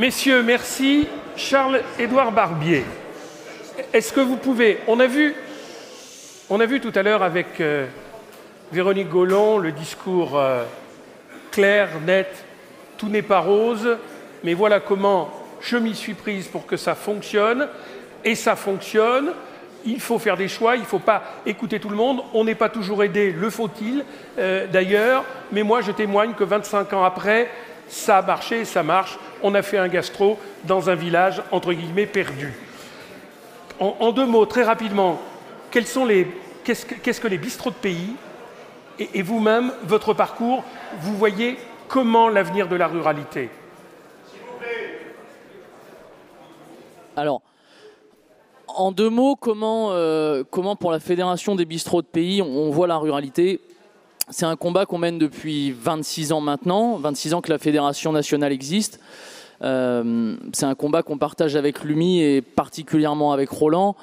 Messieurs, merci. Charles-Édouard Barbier, est-ce que vous pouvez... On a vu tout à l'heure avec Véronique Gollon le discours clair, net, tout n'est pas rose, mais voilà comment je m'y suis prise pour que ça fonctionne, et ça fonctionne. Il faut faire des choix, il ne faut pas écouter tout le monde. On n'est pas toujours aidé, le faut-il d'ailleurs, mais moi je témoigne que 25 ans après, ça a marché et ça marche. On a fait un gastro dans un village, entre guillemets, perdu. En deux mots, très rapidement, qu'est-ce que les bistrots de pays et vous-même, votre parcours, vous voyez comment l'avenir de la ruralité? Alors, en deux mots, comment pour la Fédération des bistrots de pays, on voit la ruralité? C'est un combat qu'on mène depuis 26 ans maintenant, 26 ans que la Fédération nationale existe. C'est un combat qu'on partage avec l'UMI et particulièrement avec Roland,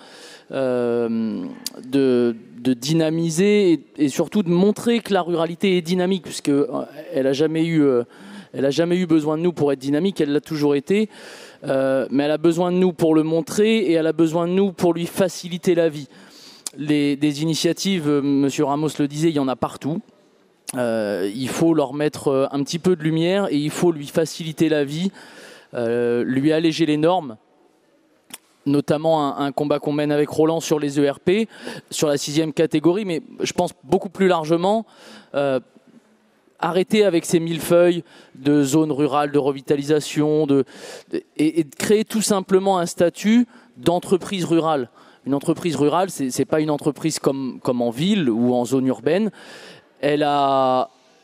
de dynamiser et surtout de montrer que la ruralité est dynamique, puisqu'elle n'a jamais eu besoin de nous pour être dynamique, elle l'a toujours été. Mais elle a besoin de nous pour le montrer et elle a besoin de nous pour lui faciliter la vie. Des initiatives, Monsieur Ramos le disait, il y en a partout. Il faut leur mettre un petit peu de lumière et il faut lui faciliter la vie, lui alléger les normes, notamment un combat qu'on mène avec Roland sur les ERP, sur la 6e catégorie, mais je pense beaucoup plus largement arrêter avec ces millefeuilles de zones rurales, de revitalisation, et de créer tout simplement un statut d'entreprise rurale. Une entreprise rurale, c'est pas une entreprise comme en ville ou en zone urbaine. Elle a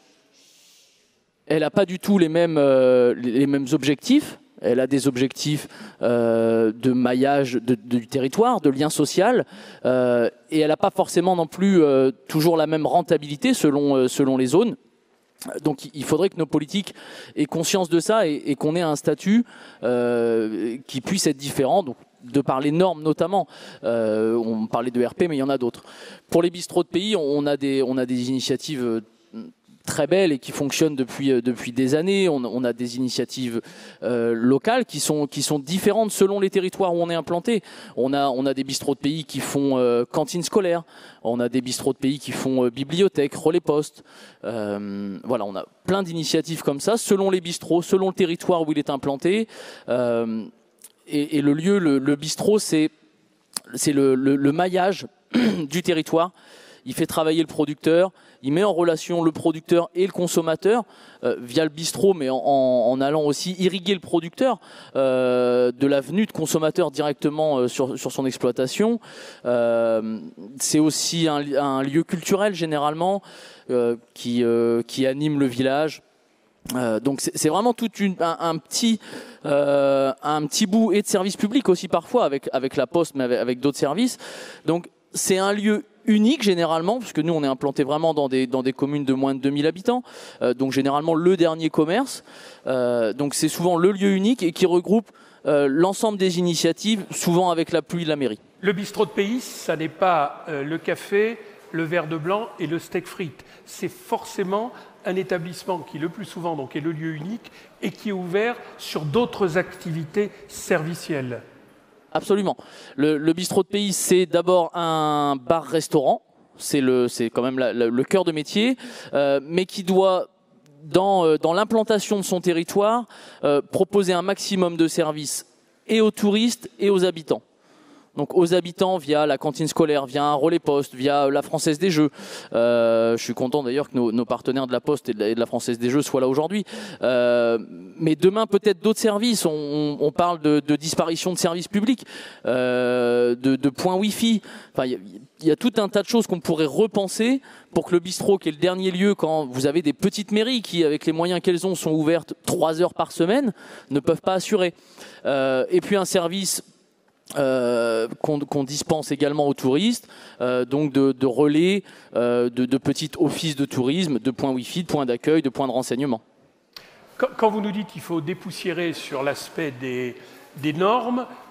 pas du tout les mêmes objectifs. Elle a des objectifs de maillage du territoire, de lien social, et elle n'a pas forcément non plus toujours la même rentabilité selon les zones. Donc il faudrait que nos politiques aient conscience de ça et qu'on ait un statut qui puisse être différent, donc, de par les normes notamment. On parlait de RP, mais il y en a d'autres. Pour les bistrots de pays, on a des initiatives très belles et qui fonctionnent depuis des années. On a des initiatives locales qui sont différentes selon les territoires où on est implanté. On a des bistrots de pays qui font cantine scolaire. On a des bistrots de pays qui font bibliothèque, relais poste. Voilà, on a plein d'initiatives comme ça, selon les bistrots, selon le territoire où il est implanté. Et le lieu, le bistrot, c'est le maillage du territoire. Il fait travailler le producteur, il met en relation le producteur et le consommateur via le bistrot, mais en allant aussi irriguer le producteur de la venue de consommateurs directement sur son exploitation. C'est aussi un lieu culturel généralement qui anime le village. Donc c'est vraiment tout un petit bout et de service public aussi parfois avec la Poste, mais avec d'autres services. Donc c'est un lieu unique généralement, puisque nous on est implanté vraiment dans des communes de moins de 2000 habitants, donc généralement le dernier commerce. Donc c'est souvent le lieu unique et qui regroupe l'ensemble des initiatives, souvent avec l'appui de la mairie. Le bistrot de pays, ça n'est pas le café, le verre de blanc et le steak frites. C'est forcément un établissement qui le plus souvent donc, est le lieu unique et qui est ouvert sur d'autres activités servicielles. Absolument. Le bistrot de pays, c'est d'abord un bar-restaurant. C'est quand même le cœur de métier, mais qui doit, dans l'implantation de son territoire, proposer un maximum de services et aux touristes et aux habitants. Donc aux habitants via la cantine scolaire, via un relais poste, via la Française des Jeux. Je suis content d'ailleurs que nos partenaires de la Poste et de la Française des Jeux soient là aujourd'hui. Mais demain peut-être d'autres services. On parle de disparition de services publics, de points Wi-Fi. Enfin, il y a tout un tas de choses qu'on pourrait repenser pour que le bistrot, qui est le dernier lieu quand vous avez des petites mairies qui, avec les moyens qu'elles ont, sont ouvertes 3 heures par semaine, ne peuvent pas assurer. Et puis un service qu'on dispense également aux touristes, donc de relais, de petits offices de tourisme, de points Wi-Fi, de points d'accueil, de points de renseignement. Quand vous nous dites qu'il faut dépoussiérer sur l'aspect des normes,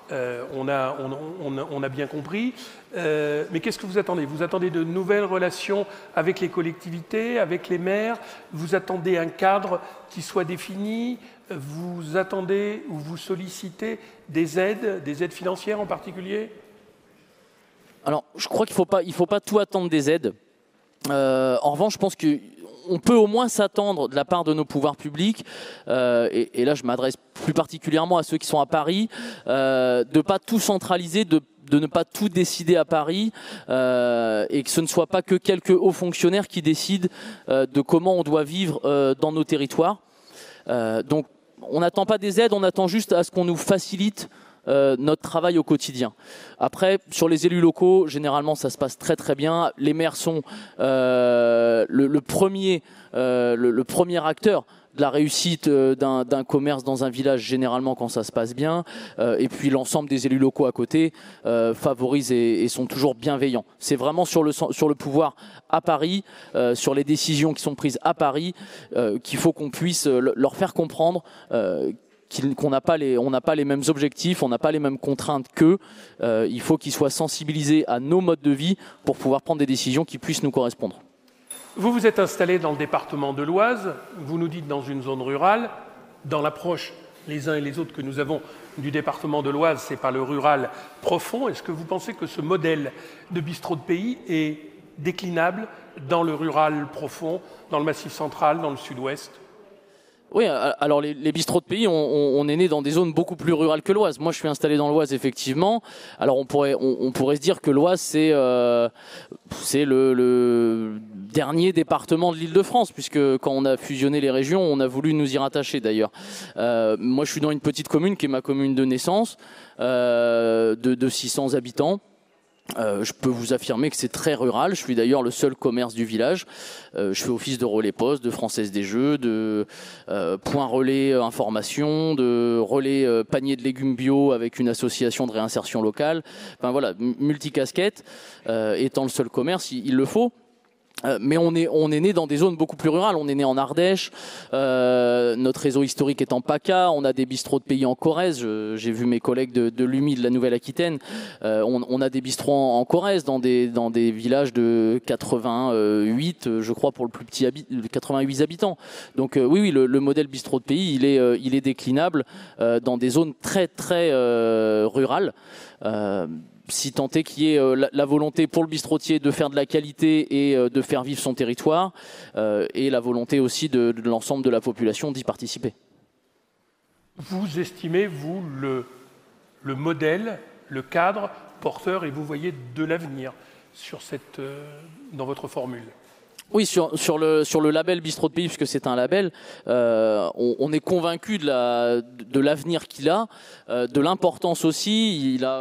on a bien compris. Mais qu'est-ce que vous attendez? Vous attendez de nouvelles relations avec les collectivités, avec les maires? Vous attendez un cadre qui soit défini? Vous attendez ou vous sollicitez des aides financières en particulier? Alors, je crois qu'il ne faut pas tout attendre des aides. En revanche, je pense qu'on peut au moins s'attendre de la part de nos pouvoirs publics, et là je m'adresse plus particulièrement à ceux qui sont à Paris, de ne pas tout centraliser, de ne pas tout décider à Paris, et que ce ne soit pas que quelques hauts fonctionnaires qui décident de comment on doit vivre dans nos territoires. Donc on n'attend pas des aides, on attend juste à ce qu'on nous facilite notre travail au quotidien. Après, sur les élus locaux, généralement ça se passe très très bien. Les maires sont le premier acteur de la réussite d'un commerce dans un village, généralement quand ça se passe bien, et puis l'ensemble des élus locaux à côté favorisent et sont toujours bienveillants. C'est vraiment sur le pouvoir à Paris, sur les décisions qui sont prises à Paris, qu'il faut qu'on puisse leur faire comprendre qu'on n'a pas les mêmes objectifs, on n'a pas les mêmes contraintes qu'eux. Il faut qu'ils soient sensibilisés à nos modes de vie pour pouvoir prendre des décisions qui puissent nous correspondre. Vous vous êtes installé dans le département de l'Oise, vous nous dites dans une zone rurale, dans l'approche les uns et les autres que nous avons du département de l'Oise, c'est pas le rural profond. Est-ce que vous pensez que ce modèle de bistrot de pays est déclinable dans le rural profond, dans le Massif central, dans le sud-ouest ? Oui, alors les bistrots de pays, on est né dans des zones beaucoup plus rurales que l'Oise. Moi, je suis installé dans l'Oise, effectivement. Alors, on pourrait se dire que l'Oise, c'est le dernier département de l'Île-de-France, puisque quand on a fusionné les régions, on a voulu nous y rattacher, d'ailleurs. Moi, je suis dans une petite commune qui est ma commune de naissance, de 600 habitants. Je peux vous affirmer que c'est très rural. Je suis d'ailleurs le seul commerce du village. Je fais office de relais poste, de Française des Jeux, de point relais information, de relais panier de légumes bio avec une association de réinsertion locale. Enfin voilà, multicasquette. Étant le seul commerce, il le faut. Mais on est né dans des zones beaucoup plus rurales. On est né en Ardèche. Notre réseau historique est en PACA. On a des bistrots de pays en Corrèze. J'ai vu mes collègues de l'UMI de la Nouvelle-Aquitaine. On a des bistrots en Corrèze dans des villages de 88, je crois, pour le plus petit 88 habitants. Donc oui, le modèle bistrot de pays, il est déclinable dans des zones très très rurales. Si tant est qu'il y ait la volonté pour le bistrotier de faire de la qualité et de faire vivre son territoire, et la volonté aussi de l'ensemble de la population d'y participer. Vous estimez, vous, le modèle, le cadre porteur, et vous voyez de l'avenir dans votre formule? Oui, sur le label Bistrot de Pays, puisque c'est un label, on est convaincu de l'avenir qu'il a, de l'importance aussi. Il a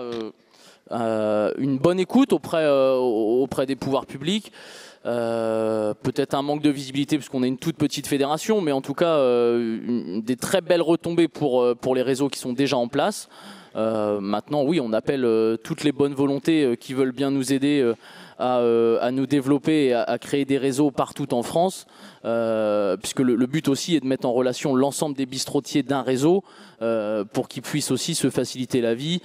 une bonne écoute auprès des pouvoirs publics, peut-être un manque de visibilité parce qu'on est une toute petite fédération, mais en tout cas des très belles retombées pour les réseaux qui sont déjà en place. Maintenant, oui, on appelle toutes les bonnes volontés qui veulent bien nous aider à nous développer et à créer des réseaux partout en France, puisque le but aussi est de mettre en relation l'ensemble des bistrotiers d'un réseau pour qu'ils puissent aussi se faciliter la vie,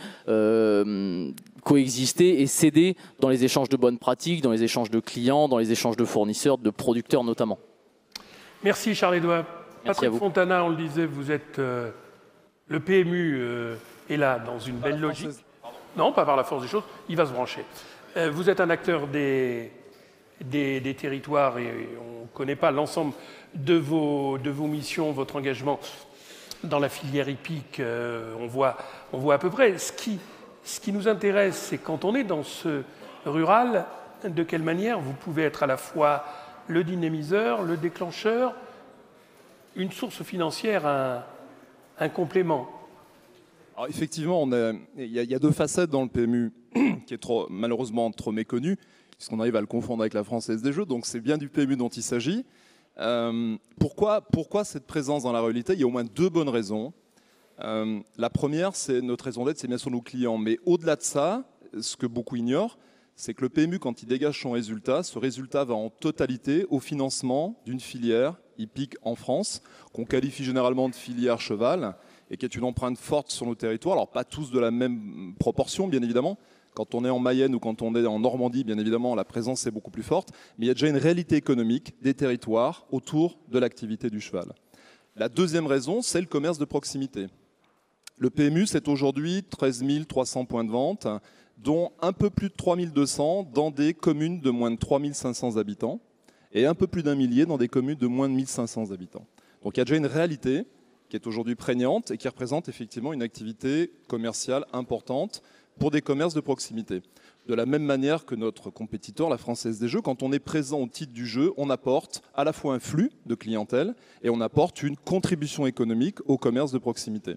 coexister et s'aider dans les échanges de bonnes pratiques, dans les échanges de clients, dans les échanges de fournisseurs, de producteurs notamment. Merci Charles-Édouard. Patrick à vous. Fontana, on le disait, vous êtes le PMU est là dans une belle logique. Non, pas par la force des choses, il va se brancher. Vous êtes un acteur des territoires et on ne connaît pas l'ensemble de vos missions, votre engagement dans la filière hippique. On voit à peu près. Ce qui nous intéresse, c'est quand on est dans ce rural, de quelle manière vous pouvez être à la fois le dynamiseur, le déclencheur, une source financière, un complément. Alors effectivement, il y a deux facettes dans le PMU qui est malheureusement trop méconnue, puisqu'on arrive à le confondre avec la Française des Jeux, donc c'est bien du PMU dont il s'agit. Pourquoi cette présence dans la ruralité? Il y a au moins deux bonnes raisons. La première, c'est notre raison d'être, c'est bien sûr nos clients. Mais au-delà de ça, ce que beaucoup ignorent, c'est que le PMU, quand il dégage son résultat, ce résultat va en totalité au financement d'une filière hippique en France, qu'on qualifie généralement de filière cheval, et qui est une empreinte forte sur nos territoires. Alors pas tous de la même proportion, bien évidemment. Quand on est en Mayenne ou quand on est en Normandie, bien évidemment, la présence est beaucoup plus forte. Mais il y a déjà une réalité économique des territoires autour de l'activité du cheval. La deuxième raison, c'est le commerce de proximité. Le PMU, c'est aujourd'hui 13 300 points de vente, dont un peu plus de 3 200 dans des communes de moins de 3 500 habitants et un peu plus d'1 millier dans des communes de moins de 1 500 habitants. Donc il y a déjà une réalité qui est aujourd'hui prégnante et qui représente effectivement une activité commerciale importante pour des commerces de proximité. De la même manière que notre compétiteur, la Française des Jeux, quand on est présent au titre du jeu, on apporte à la fois un flux de clientèle et on apporte une contribution économique au commerce de proximité.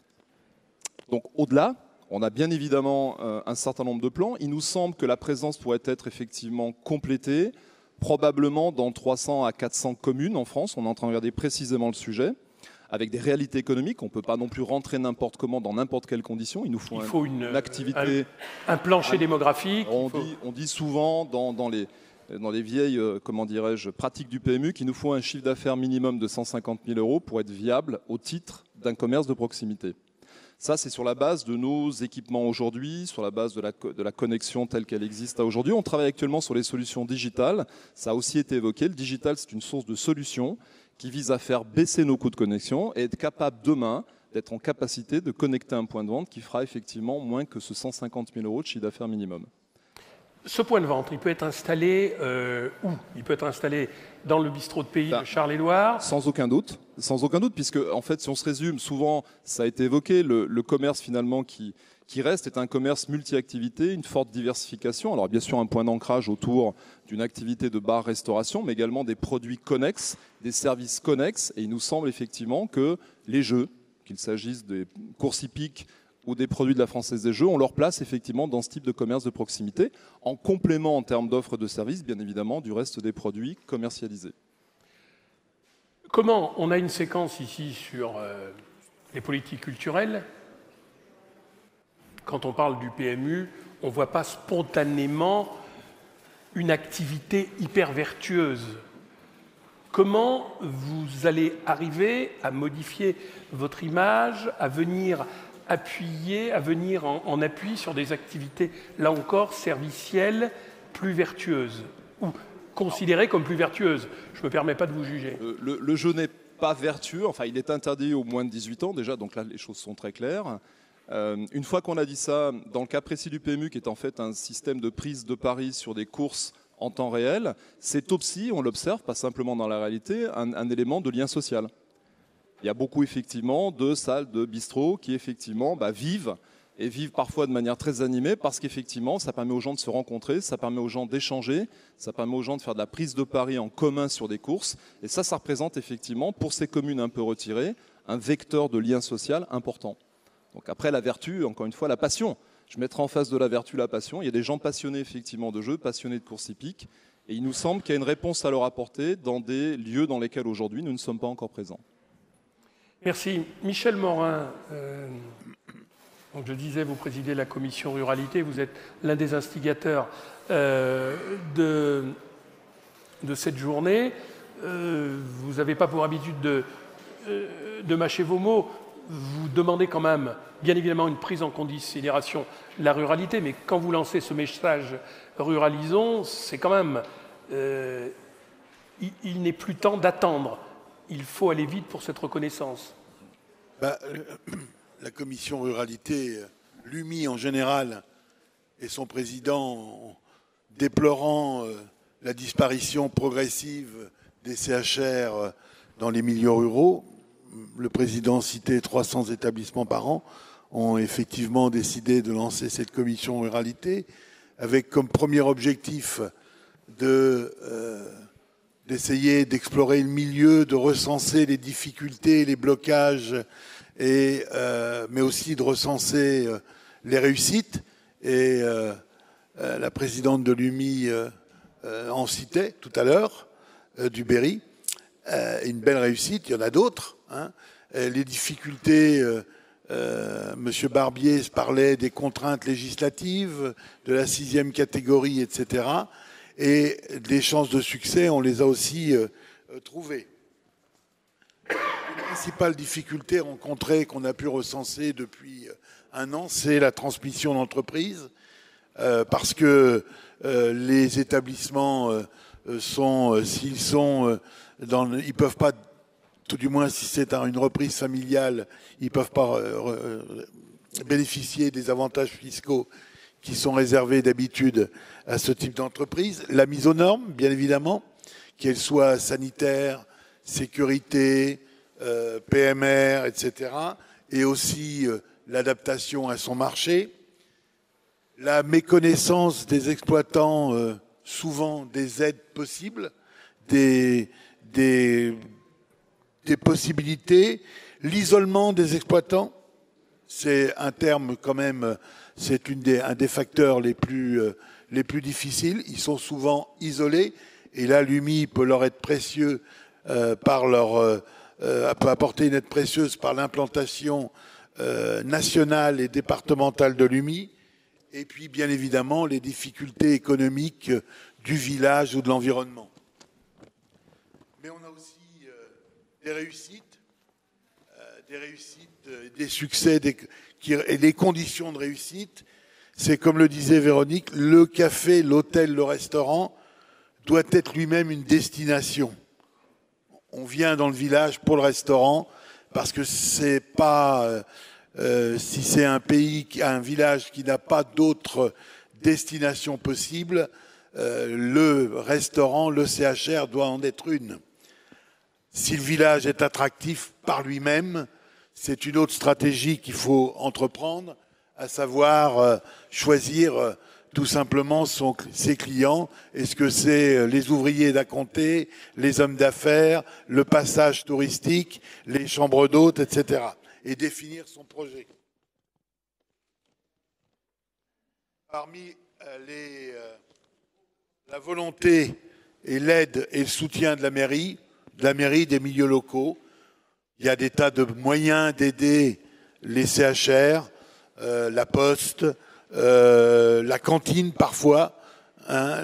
Donc au-delà, on a bien évidemment un certain nombre de plans. Il nous semble que la présence pourrait être effectivement complétée, probablement dans 300 à 400 communes en France. On est en train de regarder précisément le sujet, avec des réalités économiques. On ne peut pas non plus rentrer n'importe comment, dans n'importe quelles conditions. Il nous faut une activité... Un plancher démographique. On dit souvent dans les vieilles comment dirais-je, pratiques du PMU qu'il nous faut un chiffre d'affaires minimum de 150 000 € pour être viable au titre d'un commerce de proximité. Ça, c'est sur la base de nos équipements aujourd'hui, sur la base de la connexion telle qu'elle existe aujourd'hui. On travaille actuellement sur les solutions digitales. Ça a aussi été évoqué. Le digital, c'est une source de solutions qui vise à faire baisser nos coûts de connexion et être capable demain d'être en capacité de connecter un point de vente qui fera effectivement moins que ce 150 000 € de chiffre d'affaires minimum. Ce point de vente, il peut être installé où? Il peut être installé dans le bistrot de pays de Charles-Édouard? Sans aucun doute, puisque en fait, si on se résume, souvent, ça a été évoqué, le commerce finalement qui reste est un commerce multi-activité, une forte diversification. Alors bien sûr, un point d'ancrage autour d'une activité de bar-restauration, mais également des produits connexes, des services connexes. Et il nous semble effectivement que les jeux, qu'il s'agisse des courses hippiques ou des produits de la Française des Jeux, ont leur place effectivement dans ce type de commerce de proximité, en complément en termes d'offres de services, bien évidemment, du reste des produits commercialisés. Comment on a une séquence ici sur les politiques culturelles? Quand on parle du PMU, on ne voit pas spontanément une activité hyper vertueuse. Comment vous allez arriver à modifier votre image, à venir appuyer, à venir en appui sur des activités, là encore, servicielles, plus vertueuses, ou considérées comme plus vertueuses? Je ne me permets pas de vous juger. Le jeu n'est pas vertueux, enfin il est interdit aux moins de 18 ans déjà, donc là les choses sont très claires. Une fois qu'on a dit ça, dans le cas précis du PMU, qui est en fait un système de prise de paris sur des courses en temps réel, c'est aussi, on l'observe, pas simplement dans la réalité, un élément de lien social. Il y a beaucoup effectivement de salles de bistrot qui effectivement vivent et vivent parfois de manière très animée parce qu'effectivement ça permet aux gens de se rencontrer, ça permet aux gens d'échanger, ça permet aux gens de faire de la prise de paris en commun sur des courses. Et ça représente effectivement pour ces communes un peu retirées un vecteur de lien social important. Donc après la vertu, encore une fois la passion. Je mettrai en face de la vertu la passion. Il y a des gens passionnés effectivement de jeux, passionnés de courses hippiques. Et il nous semble qu'il y a une réponse à leur apporter dans des lieux dans lesquels aujourd'hui nous ne sommes pas encore présents. Merci. Michel Morin, donc je disais, vous présidez la commission ruralité, vous êtes l'un des instigateurs de cette journée. Vous n'avez pas pour habitude de mâcher vos mots. Vous demandez quand même, bien évidemment, une prise en considération de la ruralité, mais quand vous lancez ce message ruralisons, c'est quand même... il n'est plus temps d'attendre. Il faut aller vite pour cette reconnaissance. La commission ruralité, l'UMI en général, et son président déplorant la disparition progressive des CHR dans les milieux ruraux, le président citait 300 établissements par an, ont effectivement décidé de lancer cette commission ruralité avec comme premier objectif d'essayer d'explorer le milieu, de recenser les difficultés, les blocages, mais aussi de recenser les réussites. Et la présidente de l'UMI en citait tout à l'heure, du Berry. Une belle réussite, il y en a d'autres. Les difficultés, Monsieur Barbier parlait des contraintes législatives, de la 6e catégorie, etc. Et des chances de succès, on les a aussi trouvées. principale difficulté rencontrée qu'on a pu recenser depuis un an, c'est la transmission d'entreprise, parce que les établissements s'ils sont ils peuvent pas, tout du moins si c'est une reprise familiale, ils peuvent pas bénéficier des avantages fiscaux qui sont réservés d'habitude à ce type d'entreprise. La mise aux normes, bien évidemment, qu'elle soit sanitaire, sécurité, PMR, etc. Et aussi l'adaptation à son marché. La méconnaissance des exploitants, souvent des aides possibles, des possibilités. L'isolement des exploitants, c'est un terme quand même, c'est un des facteurs les plus difficiles. Ils sont souvent isolés et là, l'UMI peut leur être précieux peut apporter une aide précieuse par l'implantation nationale et départementale de l'UMI. Et puis, bien évidemment, les difficultés économiques du village ou de l'environnement. Mais on a aussi des réussites, des succès, et les conditions de réussite. C'est comme le disait Véronique, le café, l'hôtel, le restaurant doit être lui-même une destination. On vient dans le village pour le restaurant parce que c'est pas si c'est un village qui n'a pas d'autres destinations possibles, le restaurant, le CHR doit en être une. Si le village est attractif par lui-même, c'est une autre stratégie qu'il faut entreprendre, à savoir choisir tout simplement ses clients. Est-ce que c'est les ouvriers d'à côté, les hommes d'affaires, le passage touristique, les chambres d'hôtes, etc. Et définir son projet. Parmi la volonté et l'aide et le soutien de la mairie, des milieux locaux, il y a des tas de moyens d'aider les CHR, la poste, la cantine parfois, hein,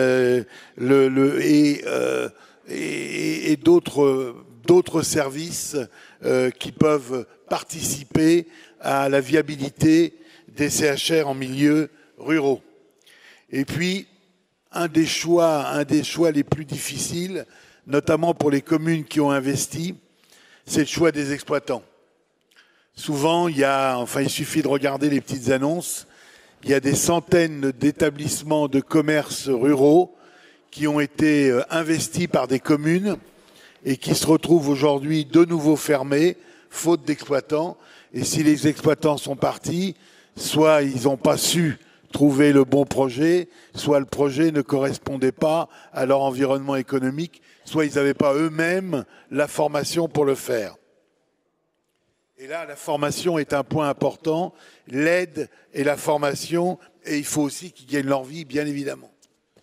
et d'autres services qui peuvent participer à la viabilité des CHR en milieux ruraux. Et puis, un des choix les plus difficiles, notamment pour les communes qui ont investi, c'est le choix des exploitants. Souvent, il suffit de regarder les petites annonces. Il y a des centaines d'établissements de commerce ruraux qui ont été investis par des communes et qui se retrouvent aujourd'hui de nouveau fermés, faute d'exploitants. Et si les exploitants sont partis, soit ils n'ont pas su trouver le bon projet, soit le projet ne correspondait pas à leur environnement économique, soit ils n'avaient pas eux-mêmes la formation pour le faire. Et là, la formation est un point important, l'aide et la formation, et il faut aussi qu'ils gagnent leur vie, bien évidemment.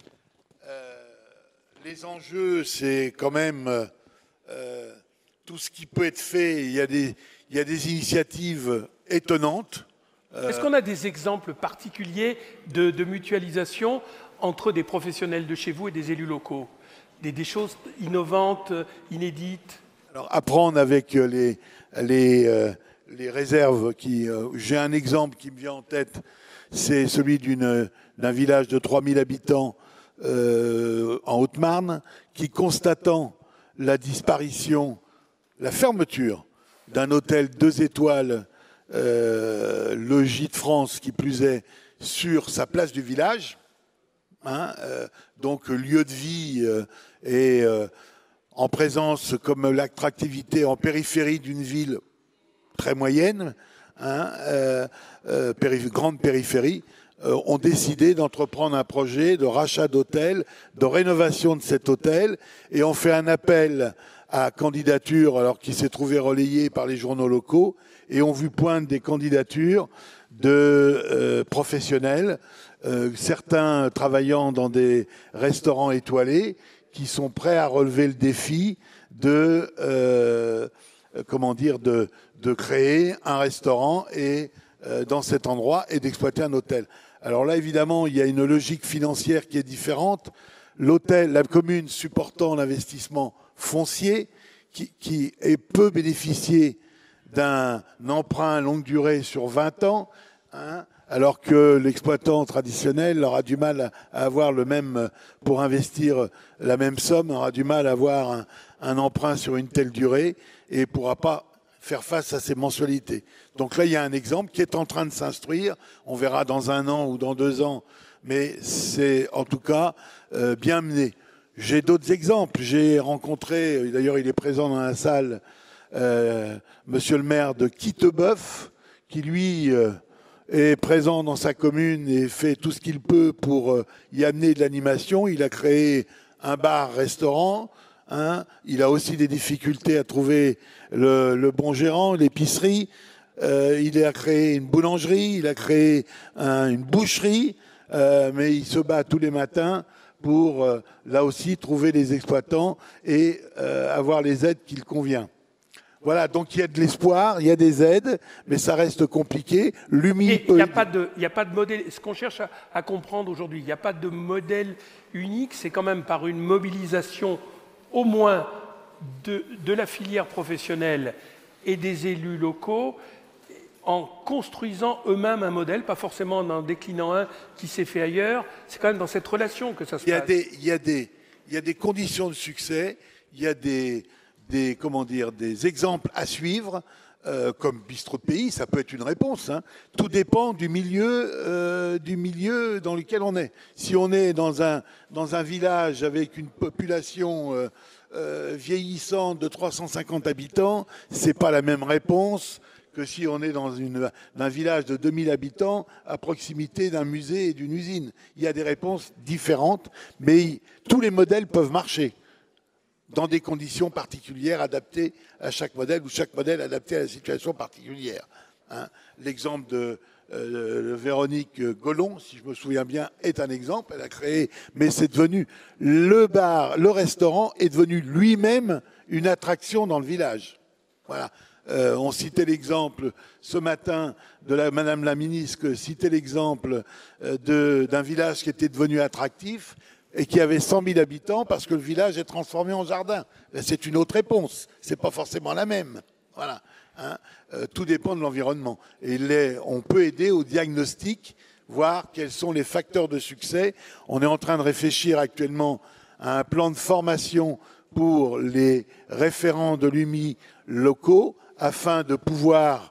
Les enjeux, c'est quand même tout ce qui peut être fait. Il y a des initiatives étonnantes. Est-ce qu'on a des exemples particuliers de mutualisation entre des professionnels de chez vous et des élus locaux? Des choses innovantes, inédites? Alors, apprendre avec les réserves j'ai un exemple qui me vient en tête, c'est celui d'un village de 3000 habitants en Haute-Marne, qui, constatant la disparition, la fermeture d'un hôtel 2 étoiles, le Gîte France, qui plus est, sur sa place du village, hein, donc lieu de vie et en présence, comme l'attractivité en périphérie d'une ville très moyenne, hein, grande périphérie, ont décidé d'entreprendre un projet de rachat d'hôtel, de rénovation de cet hôtel, et ont fait un appel à candidature, alors qui s'est trouvé relayé par les journaux locaux, et ont vu poindre des candidatures de professionnels, certains travaillant dans des restaurants étoilés, qui sont prêts à relever le défi de créer un restaurant dans cet endroit et d'exploiter un hôtel. Alors là, évidemment, il y a une logique financière qui est différente. L'hôtel, la commune supportant l'investissement foncier, qui peut bénéficier d'un emprunt longue durée sur 20 ans, hein, alors que l'exploitant traditionnel aura du mal à avoir le même, pour investir la même somme, aura du mal à avoir un emprunt sur une telle durée et ne pourra pas faire face à ses mensualités. Donc là, il y a un exemple qui est en train de s'instruire. On verra dans 1 an ou dans 2 ans, mais c'est en tout cas bien mené. J'ai d'autres exemples. J'ai rencontré, d'ailleurs il est présent dans la salle, monsieur le maire de Quittebeuf, qui lui est présent dans sa commune et fait tout ce qu'il peut pour y amener de l'animation. Il a créé un bar-restaurant. Hein. Il a aussi des difficultés à trouver le bon gérant, l'épicerie. Il a créé une boulangerie, il a créé une boucherie, mais il se bat tous les matins pour, là aussi, trouver les exploitants et avoir les aides qu'il convient. Voilà, donc il y a de l'espoir, il y a des aides, mais ça reste compliqué. Il n'y a pas de modèle. Ce qu'on cherche à comprendre aujourd'hui, il n'y a pas de modèle unique. C'est quand même par une mobilisation, au moins, de la filière professionnelle et des élus locaux, en construisant eux-mêmes un modèle, pas forcément en déclinant un qui s'est fait ailleurs. C'est quand même dans cette relation que ça se passe. Il y a des conditions de succès, il y a des exemples à suivre, comme Bistrot de Pays, ça peut être une réponse. Hein. Tout dépend du milieu dans lequel on est. Si on est dans un village avec une population vieillissante de 350 habitants, c'est pas la même réponse que si on est dans un village de 2000 habitants à proximité d'un musée et d'une usine. Il y a des réponses différentes, mais tous les modèles peuvent marcher dans des conditions particulières adaptées à chaque modèle ou chaque modèle adapté à la situation particulière. Hein. L'exemple de Véronique Gollon, si je me souviens bien, est un exemple. Elle a créé, mais c'est devenu le bar, le restaurant est devenu lui-même une attraction dans le village. Voilà. On citait l'exemple ce matin de Madame la ministre, citait l'exemple d'un village qui était devenu attractif et qui avait 100 000 habitants parce que le village est transformé en jardin. C'est une autre réponse. C'est pas forcément la même. Voilà. Hein. Tout dépend de l'environnement. Et on peut aider au diagnostic, voir quels sont les facteurs de succès. On est en train de réfléchir actuellement à un plan de formation pour les référents de l'UMI locaux afin de pouvoir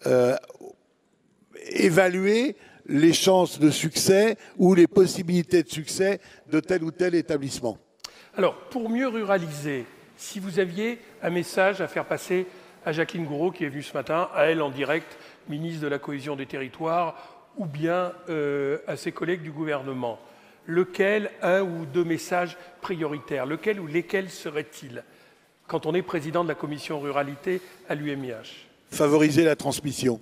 évaluer les chances de succès ou les possibilités de succès de tel ou tel établissement. Alors, pour mieux ruraliser, si vous aviez un message à faire passer à Jacqueline Gouraud, qui est venue ce matin, à elle en direct, ministre de la Cohésion des Territoires, ou bien à ses collègues du gouvernement, lequel, un ou deux messages prioritaires, lequel ou lesquels seraient-ils quand on est président de la commission ruralité à l'UMIH? Favoriser la transmission.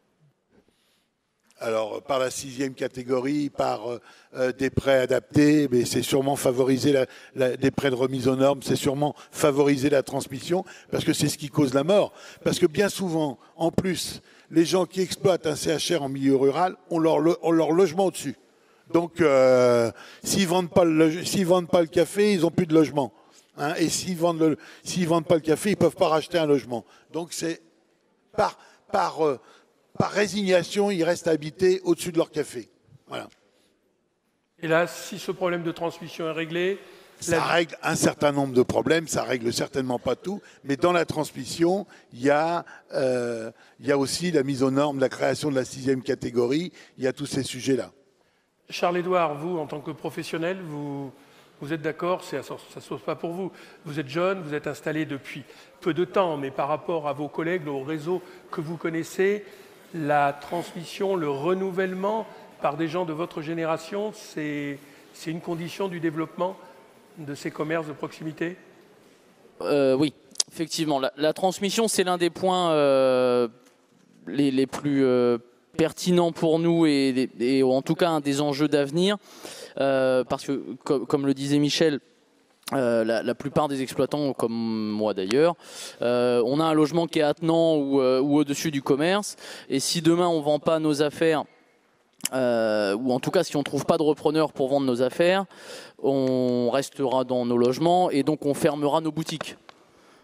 Alors, par la 6e catégorie, par des prêts adaptés, mais c'est sûrement favoriser des prêts de remise aux normes, c'est sûrement favoriser la transmission, parce que c'est ce qui cause la mort. Parce que bien souvent, en plus, les gens qui exploitent un CHR en milieu rural ont leur logement au-dessus. Donc, s'ils vendent pas le café, ils n'ont plus de logement. Hein, et s'ils vendent pas le café, ils peuvent pas racheter un logement. Donc, c'est par résignation, ils restent habités au-dessus de leur café. Voilà. Et là, si ce problème de transmission est réglé... Ça règle un certain nombre de problèmes, ça règle certainement pas tout, mais dans la transmission, il y a aussi la mise aux normes, la création de la 6e catégorie, il y a tous ces sujets-là. Charles-Édouard, vous, en tant que professionnel, vous êtes d'accord, ça ne sauve pas pour vous. Vous êtes jeune, vous êtes installé depuis peu de temps, mais par rapport à vos collègues, au réseau que vous connaissez, la transmission, le renouvellement par des gens de votre génération, c'est une condition du développement de ces commerces de proximité? Oui, effectivement. La transmission, c'est l'un des points les plus pertinents pour nous et en tout cas un des enjeux d'avenir. Parce que, comme le disait Michel, la plupart des exploitants, comme moi d'ailleurs, on a un logement qui est attenant ou au-dessus du commerce. Et si demain on ne vend pas nos affaires, ou en tout cas si on ne trouve pas de repreneur pour vendre nos affaires, on restera dans nos logements et donc on fermera nos boutiques.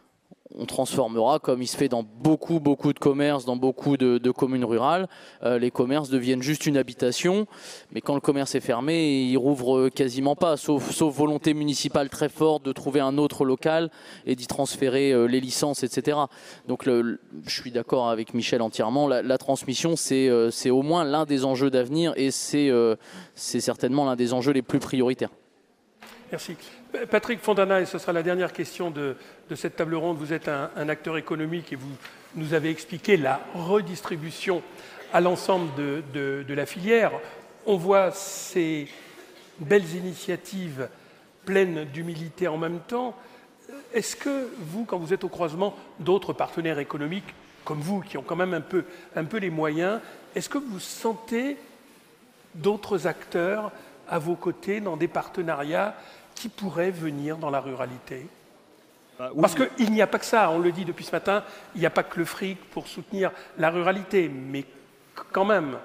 on transformera, comme il se fait dans beaucoup de commerces, dans beaucoup de communes rurales. Les commerces deviennent juste une habitation, mais quand le commerce est fermé, il rouvre quasiment pas, sauf volonté municipale très forte de trouver un autre local et d'y transférer les licences, etc. Donc je suis d'accord avec Michel entièrement, la transmission c'est au moins l'un des enjeux d'avenir et c'est certainement l'un des enjeux les plus prioritaires. Merci. Patrick Fontana, et ce sera la dernière question de cette table ronde. Vous êtes un acteur économique et vous nous avez expliqué la redistribution à l'ensemble de la filière. On voit ces belles initiatives pleines d'humilité en même temps. Est-ce que vous, quand vous êtes au croisement d'autres partenaires économiques comme vous, qui ont quand même un peu les moyens, est-ce que vous sentez d'autres acteurs à vos côtés dans des partenariats qui pourraient venir dans la ruralité? Oui. Parce qu'il n'y a pas que ça, on le dit depuis ce matin, il n'y a pas que le fric pour soutenir la ruralité, mais quand même.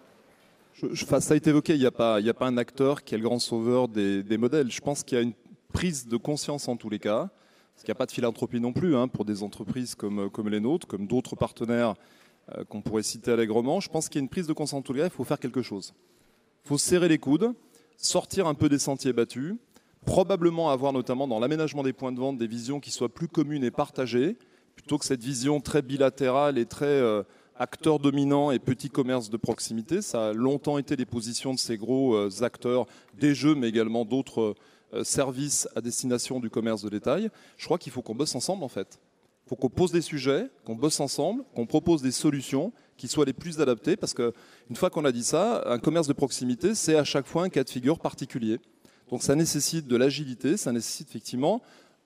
Ça a été évoqué, il n'y a pas un acteur qui est le grand sauveur des modèles. Je pense qu'il y a une prise de conscience en tous les cas, parce qu'il n'y a pas de philanthropie non plus pour des entreprises comme les nôtres, comme d'autres partenaires qu'on pourrait citer allègrement. Je pense qu'il y a une prise de conscience en tous les cas, il faut faire quelque chose. Il faut serrer les coudes, sortir un peu des sentiers battus, probablement avoir notamment dans l'aménagement des points de vente des visions qui soient plus communes et partagées, plutôt que cette vision très bilatérale et très acteurs dominants et petits commerces de proximité. Ça a longtemps été les positions de ces gros acteurs des jeux, mais également d'autres services à destination du commerce de détail. Je crois qu'il faut qu'on bosse ensemble en fait. Il faut qu'on pose des sujets, qu'on bosse ensemble, qu'on propose des solutions qui soient les plus adaptées, parce qu'une fois qu'on a dit ça, un commerce de proximité, c'est à chaque fois un cas de figure particulier. Donc ça nécessite de l'agilité, ça nécessite effectivement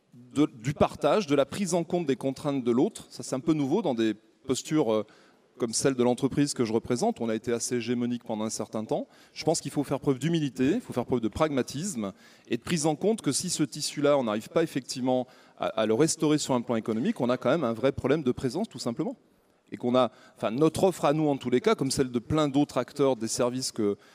du partage, de la prise en compte des contraintes de l'autre. Ça c'est un peu nouveau dans des postures comme celle de l'entreprise que je représente. On a été assez hégémonique pendant un certain temps. Je pense qu'il faut faire preuve d'humilité, il faut faire preuve de pragmatisme et de prise en compte que si ce tissu-là, on n'arrive pas effectivement à le restaurer sur un plan économique, on a quand même un vrai problème de présence tout simplement. Et qu'on a, notre offre à nous en tous les cas, comme celle de plein d'autres acteurs des services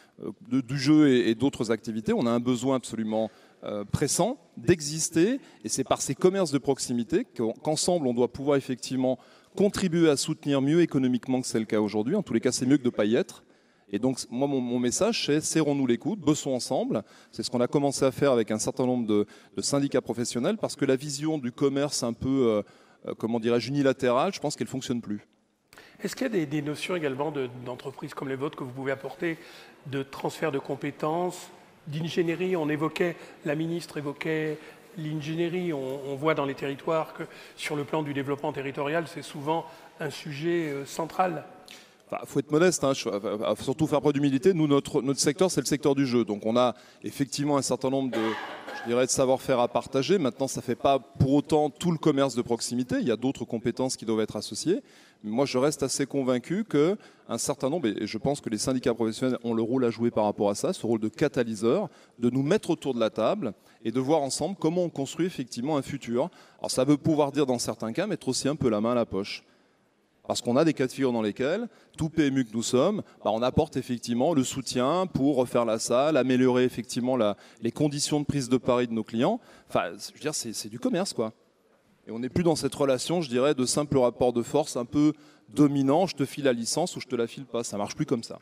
du jeu et d'autres activités, on a un besoin absolument pressant d'exister, et c'est par ces commerces de proximité qu'ensemble on doit pouvoir effectivement contribuer à soutenir mieux économiquement que c'est le cas aujourd'hui. En tous les cas, c'est mieux que de ne pas y être. Et donc, moi, mon message, c'est serrons-nous les coudes, bossons ensemble. C'est ce qu'on a commencé à faire avec un certain nombre de syndicats professionnels, parce que la vision du commerce un peu, comment dirais-je, unilatérale, je pense qu'elle ne fonctionne plus. Est-ce qu'il y a des notions également d'entreprises comme les vôtres que vous pouvez apporter, de transfert de compétences, d'ingénierie? La ministre évoquait l'ingénierie. On voit dans les territoires que sur le plan du développement territorial, c'est souvent un sujet central. Faut être modeste, faut surtout faire preuve d'humilité. Nous, notre secteur, c'est le secteur du jeu. Donc on a effectivement un certain nombre de savoir-faire à partager. Maintenant, ça ne fait pas pour autant tout le commerce de proximité. Il y a d'autres compétences qui doivent être associées. Mais moi, je reste assez convaincu qu'un certain nombre, et je pense que les syndicats professionnels ont le rôle à jouer par rapport à ça, ce rôle de catalyseur, de nous mettre autour de la table et de voir ensemble comment on construit effectivement un futur. Alors ça veut pouvoir dire dans certains cas mettre aussi un peu la main à la poche. Parce qu'on a des cas de figure dans lesquels, tout PMU que nous sommes, on apporte effectivement le soutien pour refaire la salle, améliorer effectivement les conditions de prise de pari de nos clients. Enfin, je veux dire, c'est du commerce, quoi. Et on n'est plus dans cette relation, je dirais, de simple rapport de force un peu dominant, je te file la licence ou je te la file pas. Ça marche plus comme ça.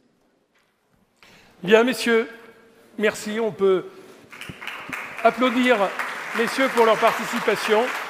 Bien, messieurs, merci. On peut applaudir messieurs pour leur participation.